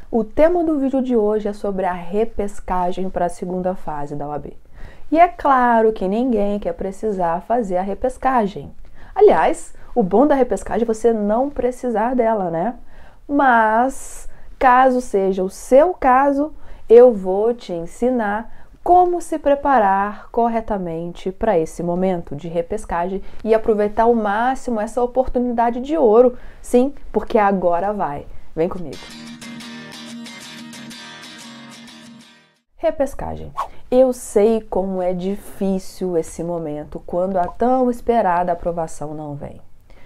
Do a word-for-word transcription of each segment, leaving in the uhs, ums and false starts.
O tema do vídeo de hoje é sobre a repescagem para a segunda fase da O A B. E é claro que ninguém quer precisar fazer a repescagem. Aliás, o bom da repescagem é você não precisar dela, né? Mas, caso seja o seu caso, eu vou te ensinar como se preparar corretamente para esse momento de repescagem e aproveitar ao máximo essa oportunidade de ouro. Sim, porque agora vai. Vem comigo. Repescagem. Eu sei como é difícil esse momento quando a tão esperada aprovação não vem.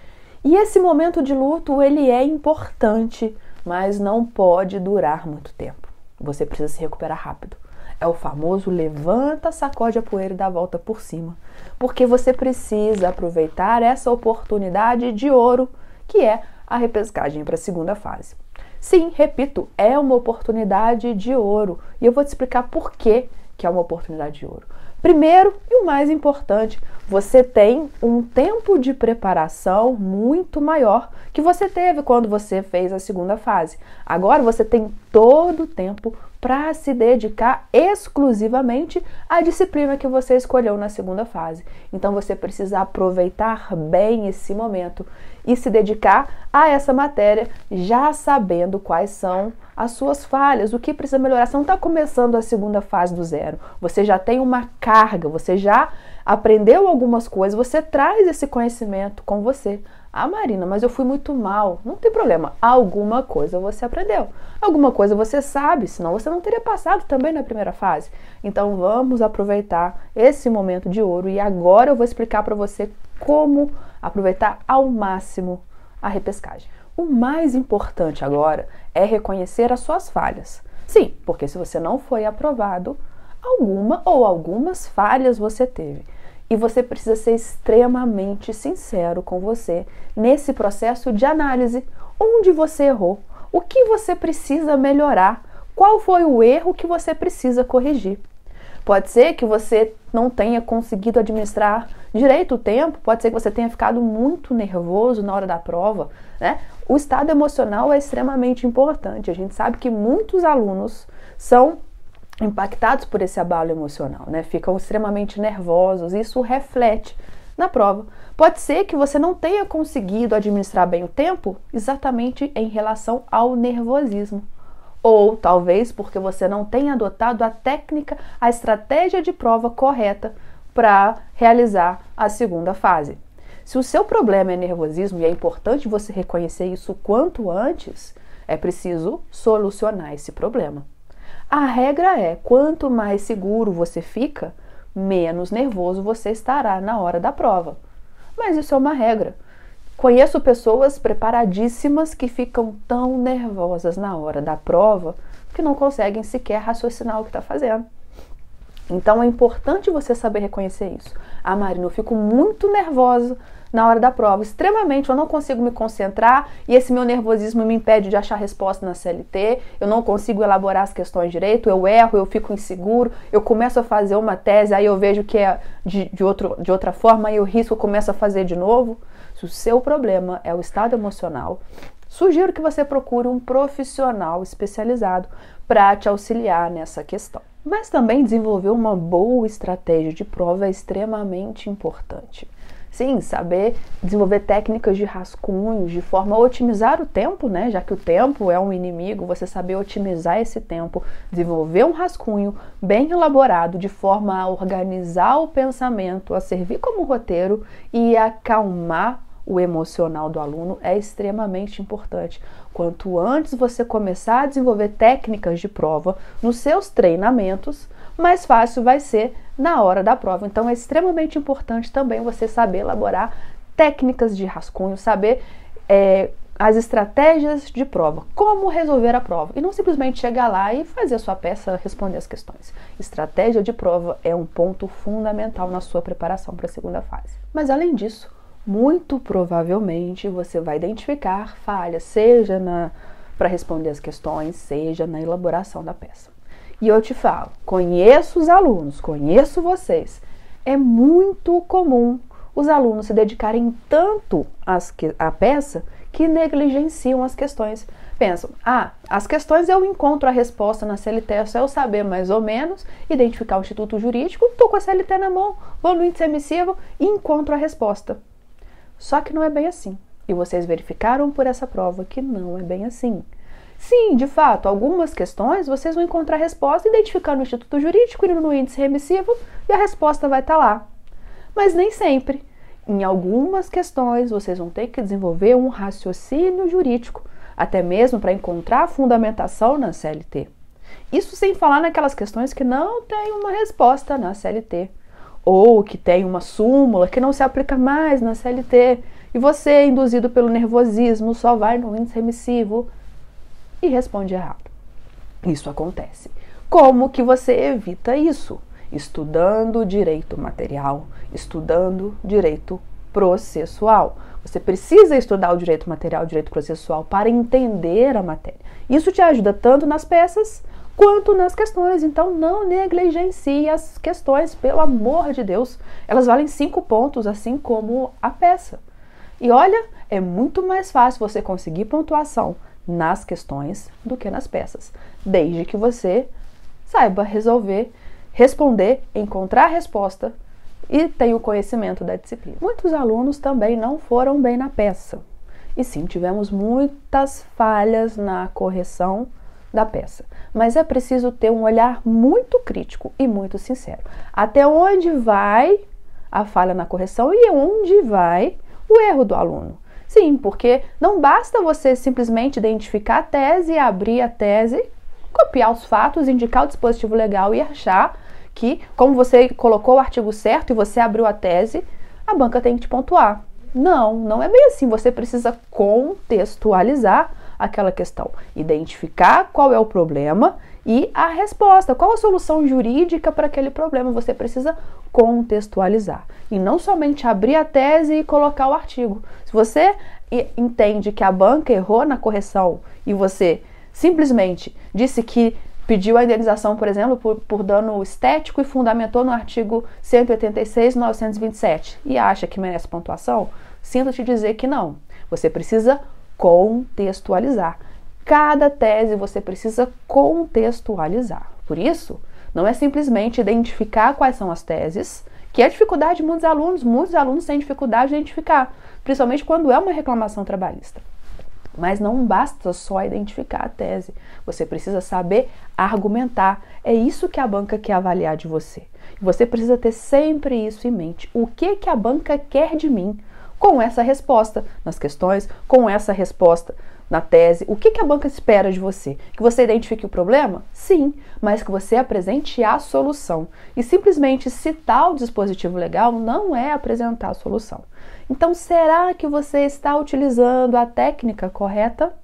E esse momento de luto, ele é importante, mas não pode durar muito tempo. Você precisa se recuperar rápido. É o famoso levanta, sacode a poeira e dá a volta por cima. Porque você precisa aproveitar essa oportunidade de ouro, que é a repescagem para a segunda fase. Sim, repito, é uma oportunidade de ouro. E eu vou te explicar por que que é uma oportunidade de ouro. Primeiro, e o mais importante, você tem um tempo de preparação muito maior que você teve quando você fez a segunda fase. Agora você tem todo o tempo para se dedicar exclusivamente à disciplina que você escolheu na segunda fase. Então você precisa aproveitar bem esse momento e se dedicar a essa matéria já sabendo quais são as suas falhas, o que precisa melhorar. Você não está começando a segunda fase do zero. Você já tem uma carga, você já aprendeu algumas coisas, você traz esse conhecimento com você. Ah, Marina, mas eu fui muito mal. Não tem problema, alguma coisa você aprendeu. Alguma coisa você sabe, senão você não teria passado também na primeira fase. Então vamos aproveitar esse momento de ouro e agora eu vou explicar para você como aproveitar ao máximo a repescagem. O mais importante agora é reconhecer as suas falhas. Sim, porque se você não foi aprovado, alguma ou algumas falhas você teve. E você precisa ser extremamente sincero com você nesse processo de análise. Onde você errou? O que você precisa melhorar? Qual foi o erro que você precisa corrigir? Pode ser que você não tenha conseguido administrar direito o tempo, pode ser que você tenha ficado muito nervoso na hora da prova, né? O estado emocional é extremamente importante. A gente sabe que muitos alunos são impactados por esse abalo emocional, né? Ficam extremamente nervosos, isso reflete na prova. Pode ser que você não tenha conseguido administrar bem o tempo exatamente em relação ao nervosismo. Ou talvez porque você não tenha adotado a técnica, a estratégia de prova correta para realizar a segunda fase. Se o seu problema é nervosismo, e é importante você reconhecer isso quanto antes, é preciso solucionar esse problema. A regra é, quanto mais seguro você fica, menos nervoso você estará na hora da prova. Mas isso é uma regra. Conheço pessoas preparadíssimas que ficam tão nervosas na hora da prova que não conseguem sequer raciocinar o que está fazendo. Então é importante você saber reconhecer isso. Ah, Marina, eu fico muito nervosa na hora da prova, extremamente, eu não consigo me concentrar e esse meu nervosismo me impede de achar resposta na C L T, eu não consigo elaborar as questões direito, eu erro, eu fico inseguro, eu começo a fazer uma tese, aí eu vejo que é de, de, outro, de outra forma, aí eu risco, eu começo a fazer de novo. Se o seu problema é o estado emocional, sugiro que você procure um profissional especializado para te auxiliar nessa questão. Mas também desenvolver uma boa estratégia de prova é extremamente importante. Sim, saber desenvolver técnicas de rascunhos de forma a otimizar o tempo, né? Já que o tempo é um inimigo, você saber otimizar esse tempo, desenvolver um rascunho bem elaborado de forma a organizar o pensamento, a servir como roteiro e acalmar o emocional do aluno é extremamente importante. Quanto antes você começar a desenvolver técnicas de prova nos seus treinamentos, mais fácil vai ser na hora da prova. Então é extremamente importante também você saber elaborar técnicas de rascunho, saber é, as estratégias de prova, como resolver a prova. E não simplesmente chegar lá e fazer a sua peça, responder as questões. Estratégia de prova é um ponto fundamental na sua preparação para a segunda fase. Mas além disso, muito provavelmente você vai identificar falhas, seja para responder as questões, seja na elaboração da peça. E eu te falo, conheço os alunos, conheço vocês. É muito comum os alunos se dedicarem tanto às que, à peça que negligenciam as questões. pensam, ah, as questões eu encontro a resposta na C L T, é só eu saber mais ou menos, identificar o instituto jurídico, estou com a C L T na mão, vou no índice emissivo e encontro a resposta. Só que não é bem assim. E vocês verificaram por essa prova que não é bem assim. Sim, de fato, algumas questões vocês vão encontrar a resposta identificando o instituto jurídico, indo no índice remissivo e a resposta vai estar lá. Mas nem sempre. Em algumas questões vocês vão ter que desenvolver um raciocínio jurídico, até mesmo para encontrar fundamentação na C L T. Isso sem falar naquelas questões que não tem uma resposta na C L T, ou que tem uma súmula que não se aplica mais na C L T, e você, induzido pelo nervosismo, só vai no índice remissivo e responde errado. Isso acontece. Como que você evita isso? Estudando direito material, estudando direito processual. Você precisa estudar o direito material e o direito processual para entender a matéria. Isso te ajuda tanto nas peças quanto nas questões. Então, não negligencie as questões, pelo amor de Deus. Elas valem cinco pontos, assim como a peça. E olha, é muito mais fácil você conseguir pontuação nas questões do que nas peças, desde que você saiba resolver, responder, encontrar a resposta e tenha o conhecimento da disciplina. Muitos alunos também não foram bem na peça. E sim, tivemos muitas falhas na correção da peça. Mas é preciso ter um olhar muito crítico e muito sincero. Até onde vai a falha na correção e onde vai o erro do aluno. Sim, porque não basta você simplesmente identificar a tese, abrir a tese, copiar os fatos, indicar o dispositivo legal e achar que, como você colocou o artigo certo e você abriu a tese, a banca tem que te pontuar. Não, não é bem assim. Você precisa contextualizar aquela questão, identificar qual é o problema e a resposta, qual a solução jurídica para aquele problema. Você precisa contextualizar e não somente abrir a tese e colocar o artigo. Se você entende que a banca errou na correção e você simplesmente disse que pediu a indenização, por exemplo, por, por dano estético e fundamentou no artigo cento e oitenta e seis, novecentos e vinte e sete e acha que merece pontuação, sinto te dizer que não. Você precisa contextualizar. Cada tese você precisa contextualizar. Por isso, não é simplesmente identificar quais são as teses, que é a dificuldade de muitos alunos. Muitos alunos têm dificuldade de identificar, principalmente quando é uma reclamação trabalhista. Mas não basta só identificar a tese. Você precisa saber argumentar. É isso que a banca quer avaliar de você. Você precisa ter sempre isso em mente. O que que a banca quer de mim com essa resposta nas questões, com essa resposta na tese? O que que a banca espera de você? Que você identifique o problema? Sim, mas que você apresente a solução. E simplesmente citar o dispositivo legal não é apresentar a solução. Então, será que você está utilizando a técnica correta?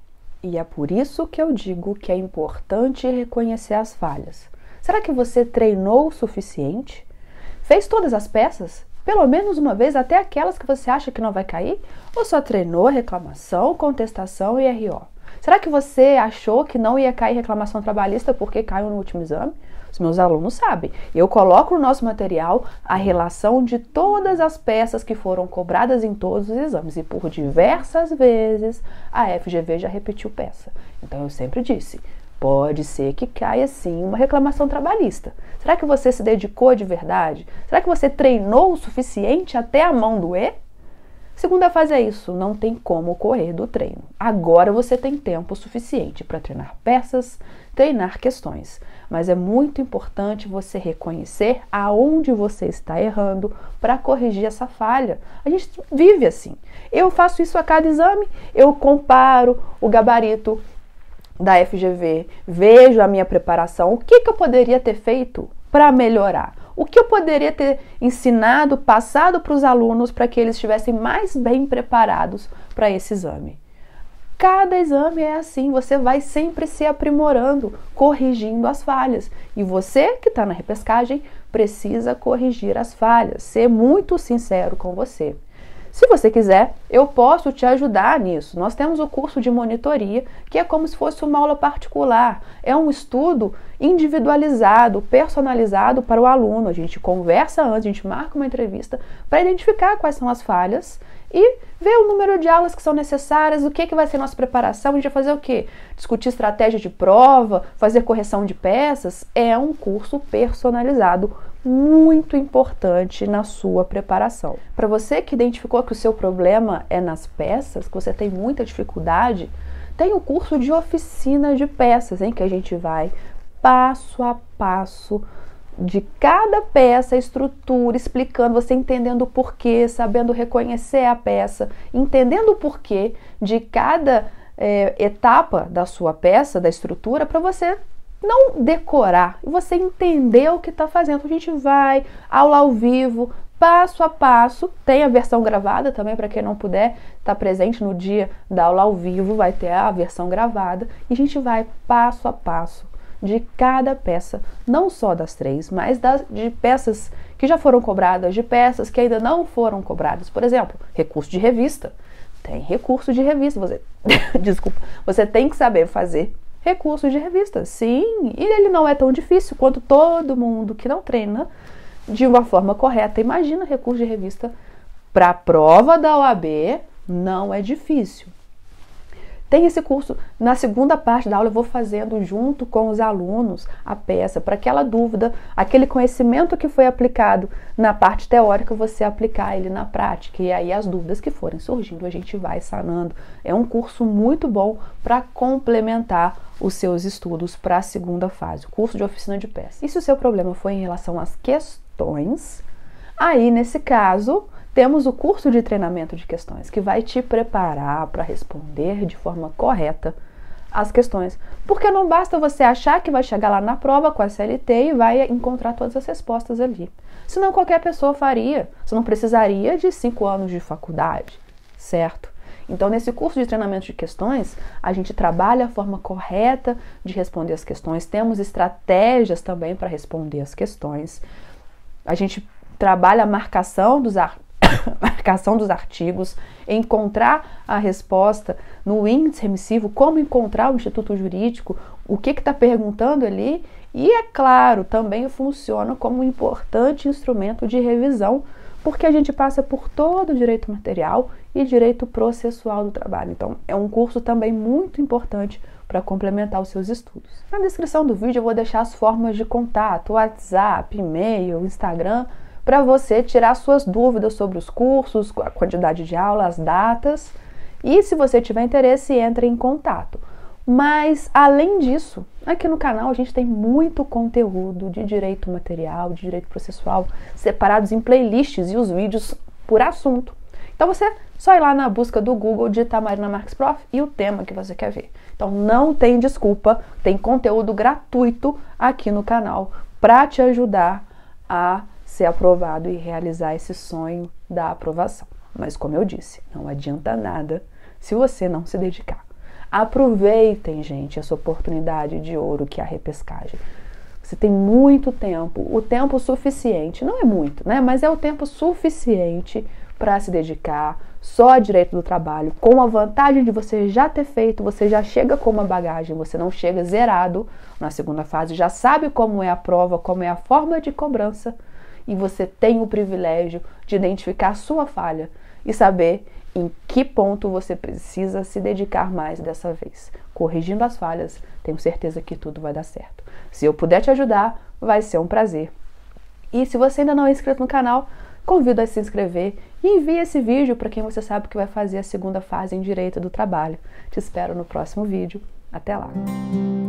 E é por isso que eu digo que é importante reconhecer as falhas. Será que você treinou o suficiente? Fez todas as peças? Pelo menos uma vez, até aquelas que você acha que não vai cair? Ou só treinou reclamação, contestação e R O? Será que você achou que não ia cair reclamação trabalhista porque caiu no último exame? Os meus alunos sabem. Eu coloco no nosso material a relação de todas as peças que foram cobradas em todos os exames. E por diversas vezes a F G V já repetiu peça. Então eu sempre disse, pode ser que caia sim uma reclamação trabalhista. Será que você se dedicou de verdade? Será que você treinou o suficiente até a mão doer? Segunda fase é isso, não tem como correr do treino. Agora você tem tempo suficiente para treinar peças, treinar questões. Mas é muito importante você reconhecer aonde você está errando para corrigir essa falha. A gente vive assim. Eu faço isso a cada exame, eu comparo o gabarito da F G V, vejo a minha preparação, o que, que eu poderia ter feito para melhorar? O que eu poderia ter ensinado, passado para os alunos para que eles estivessem mais bem preparados para esse exame? Cada exame é assim, você vai sempre se aprimorando, corrigindo as falhas. E você que está na repescagem precisa corrigir as falhas, ser muito sincero com você. Se você quiser, eu posso te ajudar nisso. Nós temos o curso de monitoria, que é como se fosse uma aula particular. É um estudo individualizado, personalizado para o aluno. A gente conversa antes, a gente marca uma entrevista para identificar quais são as falhas e ver o número de aulas que são necessárias, o que, que vai ser nossa preparação, a gente vai fazer o quê? Discutir estratégia de prova, fazer correção de peças. É um curso personalizado, muito importante na sua preparação. Para você que identificou que o seu problema é nas peças, que você tem muita dificuldade, tem o curso de oficina de peças, em que a gente vai passo a passo de cada peça, a estrutura, explicando, você entendendo o porquê, sabendo reconhecer a peça, entendendo o porquê de cada é, etapa da sua peça, da estrutura, para você não decorar e você entender o que está fazendo. A gente vai, aula ao vivo, passo a passo, tem a versão gravada também, para quem não puder estar presente no dia da aula ao vivo, vai ter a versão gravada, e a gente vai passo a passo de cada peça, não só das três, mas das, de peças que já foram cobradas, de peças que ainda não foram cobradas. Por exemplo, recurso de revista. Tem recurso de revista, você, desculpa, você tem que saber fazer recurso de revista, sim, e ele não é tão difícil quanto todo mundo que não treina de uma forma correta. Imagina recurso de revista para a prova da O A B, não é difícil. Tem esse curso, na segunda parte da aula eu vou fazendo junto com os alunos a peça, para aquela dúvida, aquele conhecimento que foi aplicado na parte teórica, você aplicar ele na prática, e aí as dúvidas que forem surgindo a gente vai sanando. É um curso muito bom para complementar os seus estudos para a segunda fase, o curso de oficina de peça. E se o seu problema foi em relação às questões, aí nesse caso temos o curso de treinamento de questões, que vai te preparar para responder de forma correta as questões. Porque não basta você achar que vai chegar lá na prova com a C L T e vai encontrar todas as respostas ali. Senão qualquer pessoa faria. Você não precisaria de cinco anos de faculdade, certo? Então, nesse curso de treinamento de questões, a gente trabalha a forma correta de responder as questões. Temos estratégias também para responder as questões. A gente trabalha a marcação dos artigos, marcação dos artigos, encontrar a resposta no índice remissivo, como encontrar o instituto jurídico, o que está perguntando ali, e é claro, também funciona como um importante instrumento de revisão, porque a gente passa por todo o direito material e direito processual do trabalho. Então, é um curso também muito importante para complementar os seus estudos. Na descrição do vídeo eu vou deixar as formas de contato, WhatsApp, e-mail, Instagram, para você tirar suas dúvidas sobre os cursos, a quantidade de aula, as datas. E se você tiver interesse, entre em contato. Mas, além disso, aqui no canal a gente tem muito conteúdo de direito material, de direito processual, separados em playlists e os vídeos por assunto. Então você é só ir lá na busca do Google, digitar Marina Marques Prof e o tema que você quer ver. Então não tem desculpa, tem conteúdo gratuito aqui no canal para te ajudar a ser aprovado e realizar esse sonho da aprovação. Mas como eu disse, não adianta nada se você não se dedicar. Aproveitem, gente, essa oportunidade de ouro que é a repescagem. Você tem muito tempo, o tempo suficiente, não é muito, né? Mas é o tempo suficiente para se dedicar só a direito do trabalho, com a vantagem de você já ter feito, você já chega com uma bagagem, você não chega zerado na segunda fase, já sabe como é a prova, como é a forma de cobrança, e você tem o privilégio de identificar a sua falha e saber em que ponto você precisa se dedicar mais dessa vez. Corrigindo as falhas, tenho certeza que tudo vai dar certo. Se eu puder te ajudar, vai ser um prazer. E se você ainda não é inscrito no canal, convido a se inscrever e envie esse vídeo para quem você sabe que vai fazer a segunda fase em Direito do Trabalho. Te espero no próximo vídeo. Até lá!